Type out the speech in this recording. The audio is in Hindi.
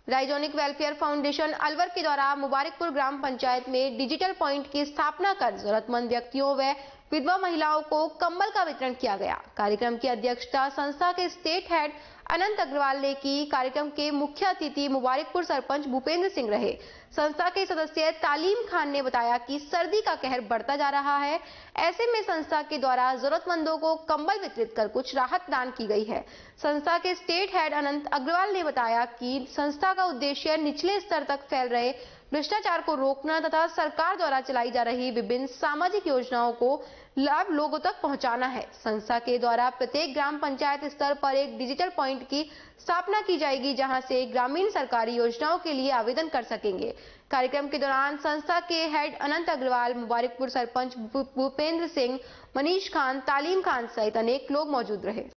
राइजोनिक वेलफेयर फाउंडेशन अलवर के द्वारा मुबारकपुर ग्राम पंचायत में डिजिटल पॉइंट की स्थापना कर जरूरतमंद व्यक्तियों व विधवा महिलाओं को कंबल का वितरण किया गया। कार्यक्रम की अध्यक्षता संस्था के स्टेट हेड अनंत अग्रवाल ने की। कार्यक्रम के मुख्य अतिथि मुबारकपुर सरपंच भूपेंद्र सिंह रहे। संस्था के सदस्य तालीम खान ने बताया कि सर्दी का कहर बढ़ता जा रहा है, ऐसे में संस्था के द्वारा जरूरतमंदों को कंबल वितरित कर कुछ राहत दान की गई है। संस्था के स्टेट हेड अनंत अग्रवाल ने बताया कि संस्था का उद्देश्य निचले स्तर तक फैल रहे भ्रष्टाचार को रोकना तथा सरकार द्वारा चलाई जा रही विभिन्न सामाजिक योजनाओं को लाभ लोगों तक पहुंचाना है। संस्था के द्वारा प्रत्येक ग्राम पंचायत स्तर पर एक डिजिटल पॉइंट की स्थापना की जाएगी, जहां से ग्रामीण सरकारी योजनाओं के लिए आवेदन कर सकेंगे। कार्यक्रम के दौरान संस्था के हेड अनंत अग्रवाल, मुबारकपुर सरपंच भूपेंद्र सिंह, मनीष खान, तालीम खान सहित अनेक लोग मौजूद रहे।